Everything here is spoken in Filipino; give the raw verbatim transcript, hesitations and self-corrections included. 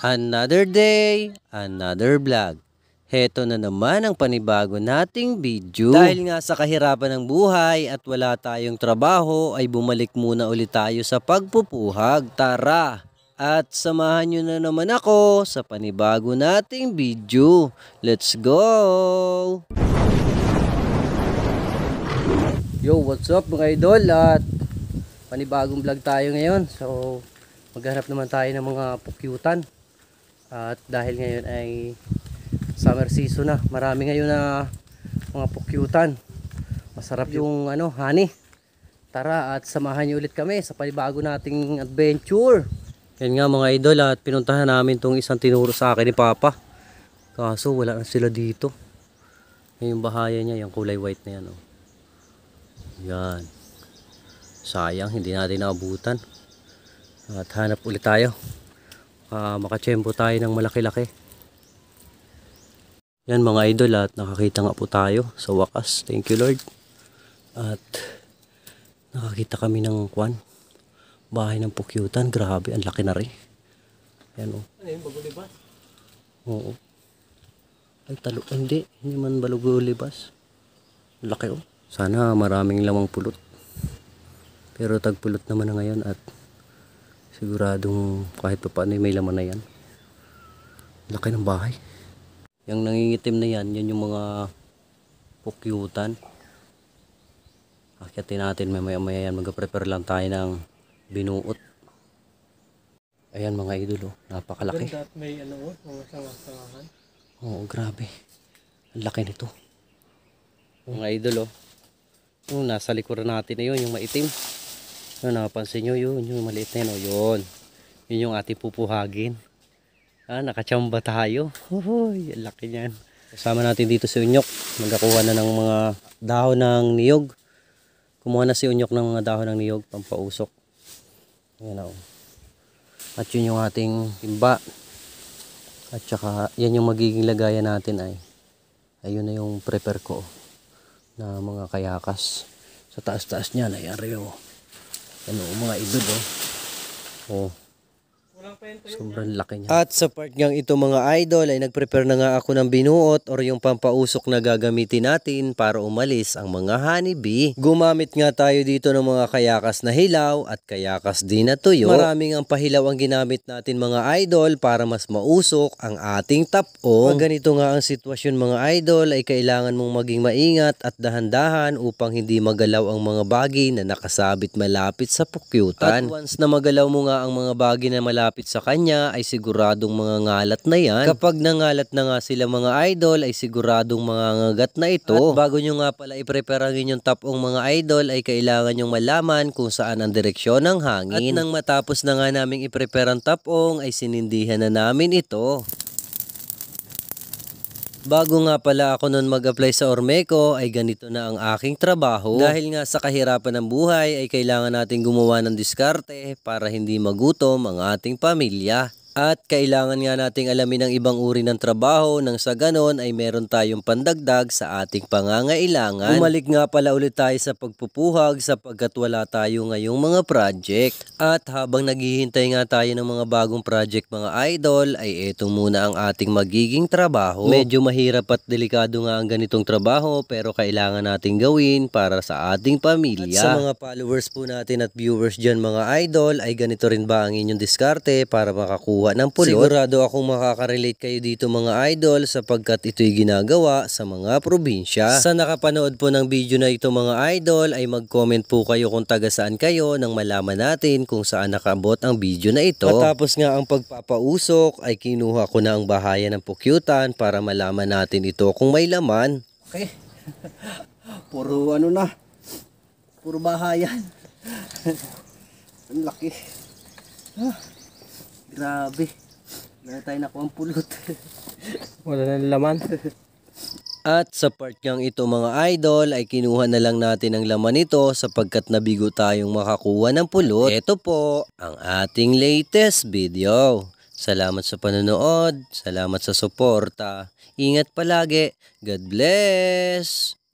Another day, another vlog. Heto na naman ang panibago nating video. Dahil nga sa kahirapan ng buhay at wala tayong trabaho ay bumalik muna ulit tayo sa pagpupuhag. Tara! At samahan nyo na naman ako sa panibago nating video. Let's go! Yo, what's up mga idol? At panibagong vlog tayo ngayon. So, maghanap naman tayo ng mga pukyutan. At dahil ngayon ay summer season na, marami ngayon na mga pukyutan. Masarap yung ano, honey. Tara at samahan niyo ulit kami sa panibago nating adventure. Yan nga mga idol, at pinuntahan namin tong isang tinuro sa akin ni Papa. Kaso wala na sila dito. Yan yung bahaya niya, yung kulay white na yan. Oh. Yan. Sayang, hindi natin naabutan. At hanap ulit tayo. Uh, makachempo tayo ng malaki-laki. Yan mga idol, at nakakita nga po tayo sa wakas. Thank you Lord. At nakakita kami ng kwan, bahay ng pukyutan. Grabe, ang laki na rin. Yan o. Ano yun, bagulibas? Oo. Ay talo, hindi. Hindi man bagulibas. Laki o. Sana maraming lamang pulot. Pero tagpulot naman na ngayon at siguradong kahit pa paano may laman na yan. Laki ng bahay. Yung nangingitim na yan, yan yung mga pukyutan. Akyatin natin mamaya maya yan. Mag-prepare lang tayo ng binuot. Ayan mga idol, oh, napakalaki. Ganda at may ano, mga sangasangahan. Oo, grabe. Ang laki nito. Mga idol, oh. Yung nasa likuran natin na yun, yung maitim. Ano, napansin nyo yun, yung maliit na yun, oh, yun. Yun yung ating pupuhagin. Ah, nakachamba tayo. Uy, ang laki niyan. Kasama natin dito si Unyok. Magkakuha na ng mga dahon ng niyog. Kumuha na si Unyok ng mga dahon ng niyog, pampausok. Ayan, oh. At yun yung ating timba. At saka, yan yung magiging lagayan natin ay. Ayun na yung prepare ko na mga kayakas. Sa taas-taas niya, nayari, oh. Ano, mga idol, oh. Oh. Sobrang laki niya. At sa part ngang ito mga idol ay nagprepare na nga ako ng binuot or yung pampausok na gagamitin natin para umalis ang mga honeybee. Gumamit nga tayo dito ng mga kayakas na hilaw at kayakas din na tuyo. Maraming ang pahilaw ang ginamit natin mga idol para mas mausok ang ating tapong. Pag ganito nga ang sitwasyon mga idol ay kailangan mong maging maingat at dahan-dahan upang hindi magalaw ang mga bagay na nakasabit malapit sa pukyutan. At once na magalaw mo nga ang mga bagay na malapit sa kanya ay siguradong mga ngalat na yan. Kapag nangalat na nga sila mga idol ay siguradong mga ngagat na ito. At bago nyo nga pala i-prepare ang inyong tapong mga idol ay kailangan nyong malaman kung saan ang direksyon ng hangin. At nang matapos na nga namin i-prepare ang tapong ay sinindihan na namin ito. Bago nga pala ako nun mag-apply sa Ormeco ay ganito na ang aking trabaho. Dahil nga sa kahirapan ng buhay ay kailangan natin gumawa ng diskarte para hindi magutom ang ating pamilya. At kailangan nga nating alamin ang ibang uri ng trabaho nang sa ganon ay meron tayong pandagdag sa ating pangangailangan. Bumalik nga pala ulit tayo sa pagpupuhag sapagkat wala tayo ngayong mga project. At habang naghihintay nga tayo ng mga bagong project mga idol ay eto muna ang ating magiging trabaho. Medyo mahirap at delikado nga ang ganitong trabaho pero kailangan nating gawin para sa ating pamilya. At sa mga followers po natin at viewers dyan mga idol ay ganito rin ba ang inyong diskarte para makakuha ng pulot? Sigurado akong makaka-relate kayo dito mga idol sapagkat ito'y ginagawa sa mga probinsya. Sa nakapanood po ng video na ito mga idol ay mag-comment po kayo kung taga saan kayo nang malaman natin kung saan nakaabot ang video na ito. Matapos nga ang pagpapausok ay kinuha ko na ang bahaya ng pukyutan para malaman natin ito kung may laman. Okay. Puro ano na. Puro bahayan. Ang laki. Ah. Grabe. Wala tayo nakuha ang pulot. Wala na laman. At sa part niyang ito mga idol ay kinuha na lang natin ang laman nito sapagkat nabigo tayong makakuha ng pulot. Ito po ang ating latest video. Salamat sa panonood. Salamat sa suporta. Ingat palagi. God bless.